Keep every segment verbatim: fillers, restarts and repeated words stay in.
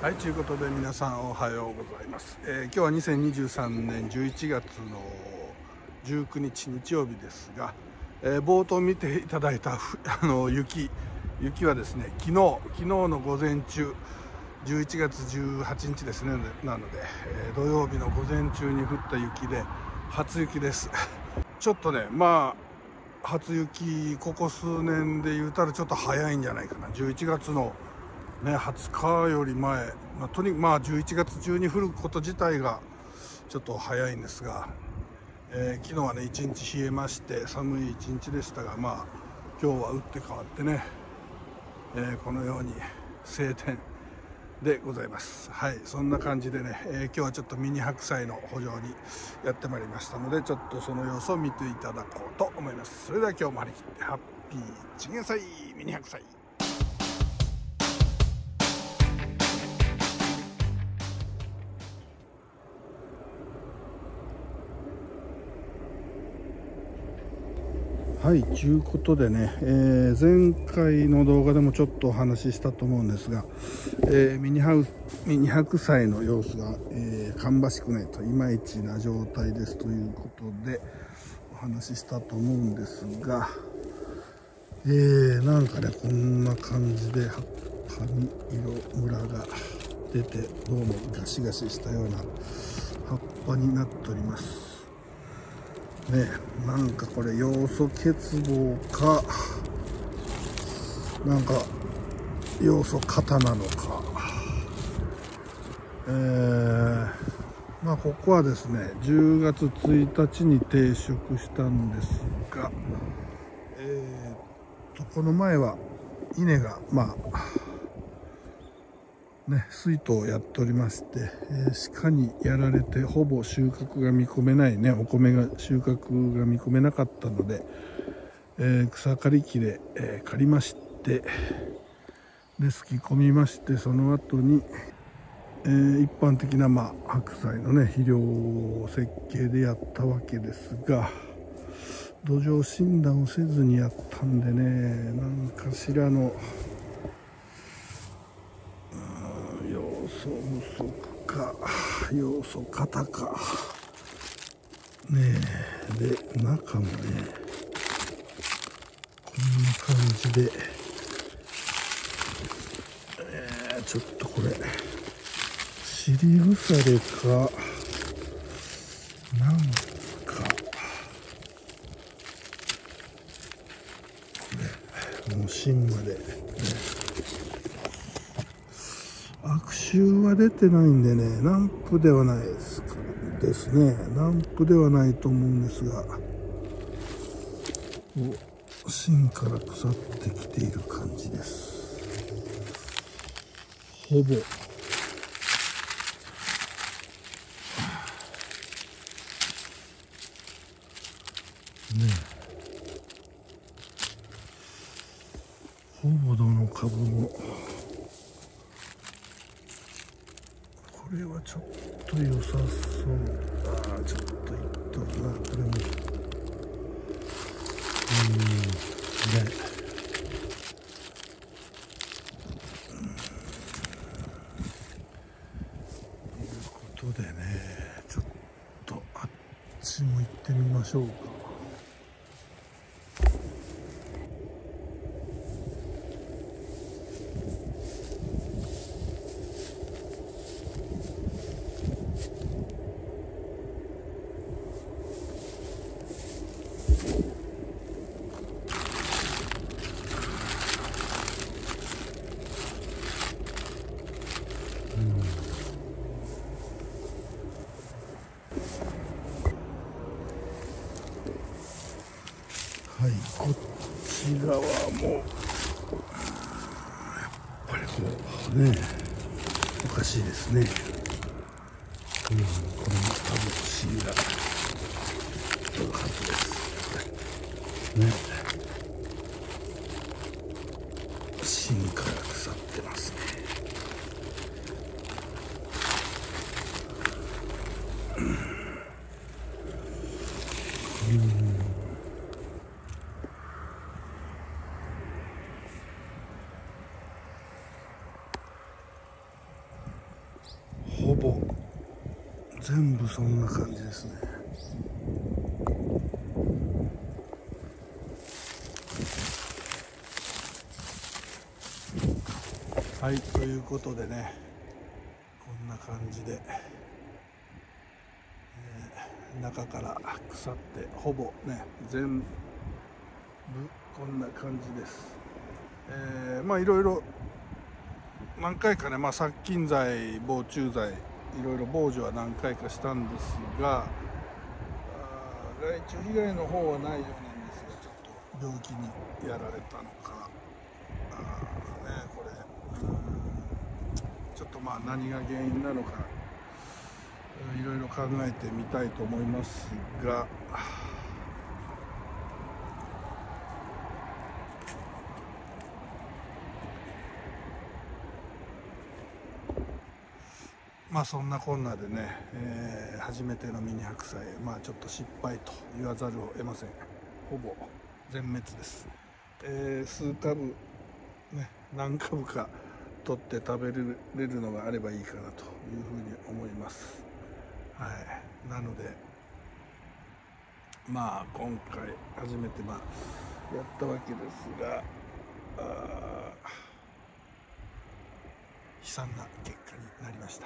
はい、ということで皆さんおはようございます。えー、今日はにせんにじゅうさんねんじゅういちがつのじゅうくにち日曜日ですが、えー、冒頭見ていただいたあの雪雪はですね、昨日昨日の午前中じゅういちがつじゅうはちにちですね。なので、えー、土曜日の午前中に降った雪で初雪です。ちょっとね、まあ初雪ここ数年で言うたらちょっと早いんじゃないかな。じゅういちがつのね、はつかより前、まあ、とにまあじゅういちがつ中に降ること自体がちょっと早いんですが、えー、昨日はね一日冷えまして寒い一日でしたが、まあ今日は打って変わってね、えー、このように晴天でございます。はい、そんな感じでね、えー、今日はちょっとミニ白菜の補助にやってまいりましたので、ちょっとその様子を見ていただこうと思います。それでは今日も張り切ってハッピーチンゲン菜ミニ白菜。はい、ということでね、えー、前回の動画でもちょっとお話ししたと思うんですが、えー、ミニハウスミニ白菜の様子が、えー、芳しくないといまいちな状態ですということでお話ししたと思うんですが、えー、なんかねこんな感じで葉っぱに色ムラが出て、どうもガシガシしたような葉っぱになっておりますね。なんかこれ要素欠乏か、なんか要素型なのか、えー、まあここはですねじゅうがつついたちに定食したんですが、えー、とこの前は稲がまあね、水筒をやっておりまして、えー、鹿にやられてほぼ収穫が見込めないね、お米が収穫が見込めなかったので、えー、草刈り機で、えー、刈りまして、ですき込みまして、その後に、えー、一般的な、まあ、白菜のね肥料設計でやったわけですが、土壌診断をせずにやったんでね、なんかしらの要素不足か要素型かねえ、で中もねこんな感じで、えー、ちょっとこれ尻腐れかなんかこれもう芯まで、ね、悪臭は出てないんでね、軟腐ではないですですね軟腐ではないと思うんですが、芯から腐ってきている感じです。ほぼね、ほぼどの株もこれはちょっと良さそう。ああちょっといっとるなこれも。うんね、ということでね、ちょっとあっちも行ってみましょうか。はい、こっち側もやっぱりこうねおかしいですね。うん、これも多分シーラとるはずですね。芯から腐ってますね。うん、うんぼ全部そんな感じですね。はい、ということでね、こんな感じで、えー、中から腐ってほぼね全部こんな感じです。えー、まあいろいろ何回かね、まあ、殺菌剤防虫剤いろいろ防除は何回かしたんですが、害虫被害の方はないようなんですが、ちょっと病気にやられたのか、あね、これちょっとまあ何が原因なのかいろいろ考えてみたいと思いますが、まあそんなこんなでね、えー、初めてのミニ白菜、まあちょっと失敗と言わざるを得ません。ほぼ全滅です。えー、数株ね、何株か取って食べれるのがあればいいかなというふうに思います。はい、なのでまあ今回初めてまあやったわけですが、あ悲惨な結果になりました。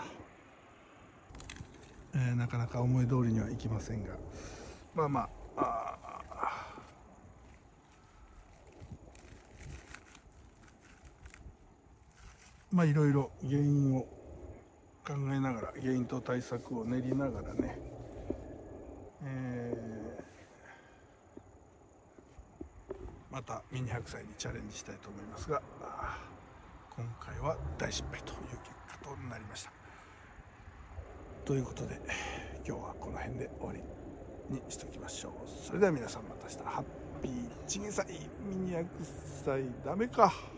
えー、なかなか思い通りにはいきませんが、まあまあ、あまあいろいろ原因を考えながら、原因と対策を練りながらね、えー、またミニ白菜にチャレンジしたいと思いますが、今回は大失敗という結果となりました。ということで今日はこの辺で終わりにしておきましょう。それでは皆さんまた明日。ハッピーチゲ菜ミニ白菜ダメか。